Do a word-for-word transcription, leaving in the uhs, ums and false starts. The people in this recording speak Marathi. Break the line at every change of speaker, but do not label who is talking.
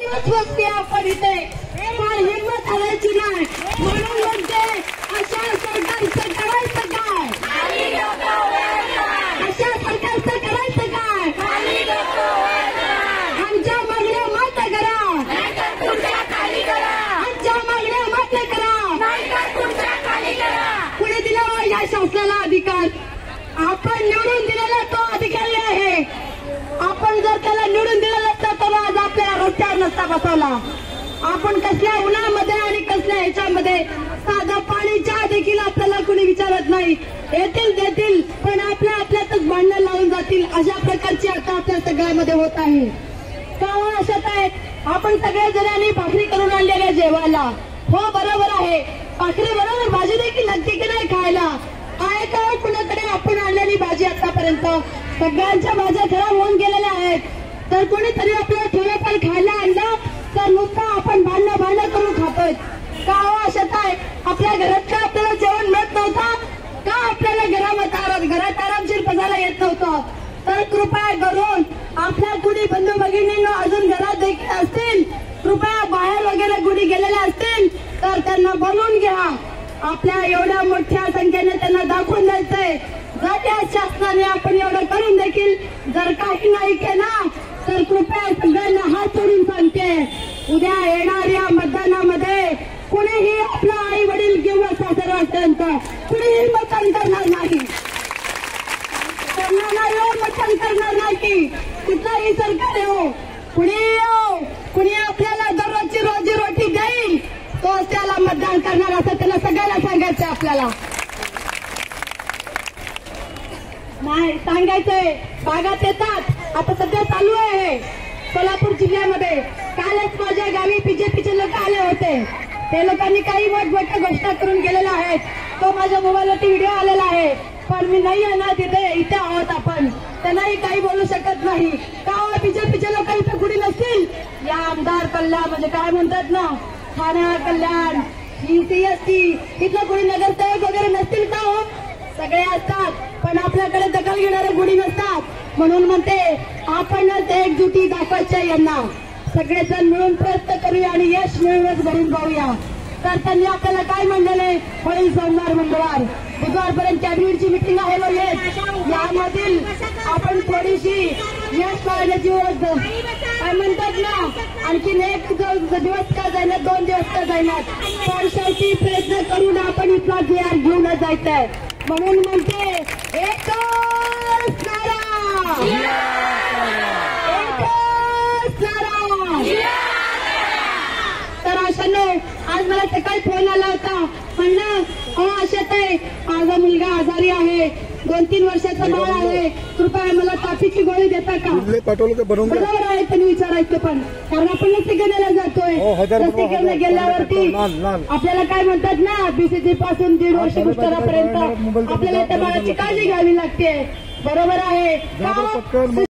वस्ती आपण इथे फार हिंमत हवायची नाही म्हणून म्हणते अशा सरकारचं करायचं काय, अशा सरकारचं करायचं काय, आमच्या मागण्या मान्य करा, आमच्या मागण्या मान्य करा. कुणी दिला या शासनाला अधिकार? आपण निवडून दिलेला तो अधिकारी आहे. आपण जर त्याला निवडून दिलेला असता तर आज आपल्याला रस्त्यावर नसता बसवला. आपण कसल्या उन्हामध्ये आणि कसल्या ह्याच्यामध्ये साधा पाणी चहा देखील आपल्याला कुणी विचारत नाही. येतील देतील पण आपल्या आपल्यातच भांडण लावून जातील अशा प्रकारची आता आपल्या सगळ्यामध्ये होत आहे. का अशात आहे आपण सगळ्या जणांनी भाकरी करून आणलेल्या जेवायला. हो बरोबर आहे, भाकरी बरोबर भाजी देखील लागते की नाही खायला. आहे का कुणाकडे आपण आणलेली भाजी आतापर्यंत? सगळ्यांच्या भाज्या खराब होऊन गेलेल्या आहेत. तर कोणीतरी आपल्याला थोडंफार खायला आणलं तर नुसतं आपण भांडणं भांडणं करून खातोय. का अशात आहे आपल्या घरात का आपल्याला जेवण मिळत नव्हतं? का आपल्याला घरामध्ये घरात आरामशीर बसायला येत नव्हतं? तर कृपया करून आपल्या कुणी बंधू भगिनींना अजून घरात देखील असतील, कृपया बाहेर वगैरे कुणी गेलेले असतील तर त्यांना बोलवून घ्या. आपल्या एवढ्या मोठ्या संख्येने त्यांना दाखवून द्यायचंय जर त्या शासनाने आपण एवढं करून देखील जर काही नाही केलं तर कृपया सगळ्यांना हात जोडून सांगते उद्या येणाऱ्या मतदानामध्ये कुणीही आपला आई वडील किंवा सासरा अत्यंत कुणीही मतदान करणार नाही, मतदान करणार नाही की कुठलाही सरकार हो, कुणी हो, कुणी आपल्याला दररोजची रोजी रोटी देईल तो त्याला मतदान करणार असं त्याला सगळ्याला सांगायचंय. आपल्याला नाही सांगायचंय. भागात येतात आता सध्या चालू आहे सोलापूर जिल्ह्यामध्ये. कालच माझ्या गावी बीजेपीचे लोक आले होते. ते लोकांनी काही मोठमोठ्या घोषणा करून गेलेल्या आहेत. तो माझ्या मोबाईलवरती व्हिडिओ आलेला आहे. पण मी नाही आहे ना तिथे, इथे आहोत आपण, त्यांनाही काही बोलू शकत नाही. का बीजेपीचे लोक इथे कुणी नसतील? या आमदार कल्याण म्हणजे काय म्हणतात ना ठाणे कल्याण सीएसटी इथलं कुणी नगरसेवक वगैरे नसतील का? हो सगळे असतात पण आपल्याकडे दखल घेणारे कुणी नसतात. म्हणून म्हणते आपणच एकजुटी दाखवायच्या यांना. सगळेजण मिळून प्रयत्न करूया आणि यश मिळूनच भरून पाहूया. तर त्यांनी आपल्याला काय म्हणलेलं आहे? होईल सोमवार मंगळवार बुधवारपर्यंत कॅबिनेटची मिटिंग आहे व येस यामधील आपण थोडीशी यश पाहण्याची काय म्हणतात ना आणखीन एक दिवस का जाईना दोन दिवस का जाईना पण शेवटी प्रयत्न करून आपण इथला जी आर घेऊनच जायचंय. म्हणून म्हणते एकच नारा, एकच नारा. तर अशाने आज मला सकाळी फोन आला होता. म्हणलं हो अशात आहे माझा मुलगा आजारी आहे, दोन तीन वर्षाचा बाळ आहे, कृपया मला तापीची गोळी देता का? बरोबर आहे त्यांनी विचारायचं पण कारण आपण लसीकरणाला जातोय. लसीकरण गेल्यावरती आपल्याला काय म्हणतात ना बीसीजी पासून दीड वर्ष बुस्टरापर्यंत आपल्याला त्या बाळाची काळजी घ्यावी लागते. बरोबर आहे.